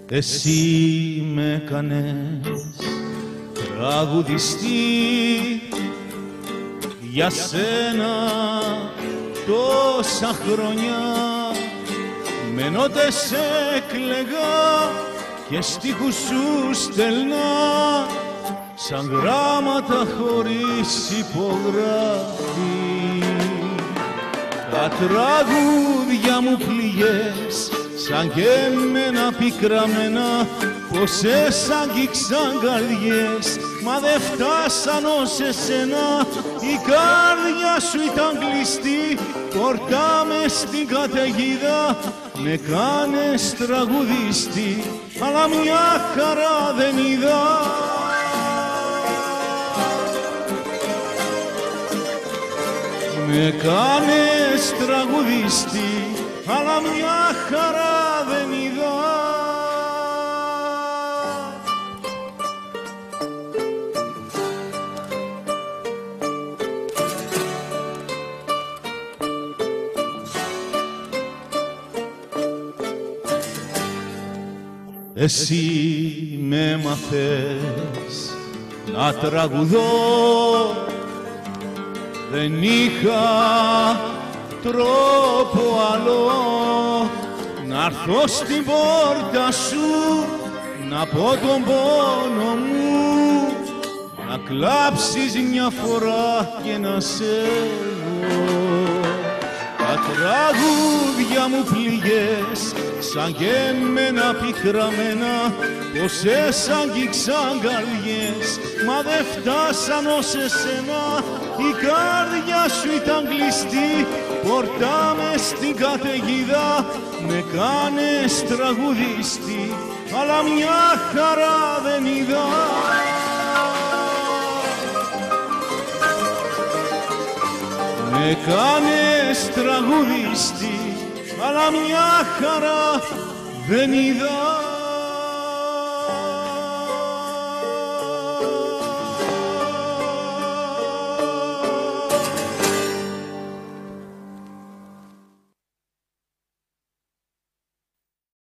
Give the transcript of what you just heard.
Εσύ με κάνες τραγουδιστή, για σένα τόσα χρόνια μενότες έκλαιγα και στίχους σου στέλνα σαν γράμματα χωρίς υπογραφή. Τα τραγούδια μου πληγές σαν και εμένα πικραμένα, πως σε άγγιξαν καρδιές μα δεν φτάσαν ως εσένα. Η καρδιά σου ήταν κλειστή, πόρτα μες στην καταιγίδα, με κάνες τραγουδιστή, αλλά μια χαρά δεν είδα. Με κάνες τραγουδιστή, αλλά μια χαρά δεν είδα. Εσύ με μαθες να τραγουδώ, δεν είχα τρόπο άλλο να'ρθω στην πόρτα σου να πω τον πόνο μου, να κλάψεις μια φορά και να σε δω. Τα τραγούδια μου πληγές σαν και εμένα πικραμένα, πως σε άγγιξαν καρδιές μα δεν φτάσαν ως εσένα. Η καρδιά σου ήταν κλειστή, πόρτα μες στην καταιγίδα, με κάνες τραγουδιστή, αλλά μια χαρά δεν είδα. Με κάνες τραγουδιστή, αλλά μια χαρά δεν είδα.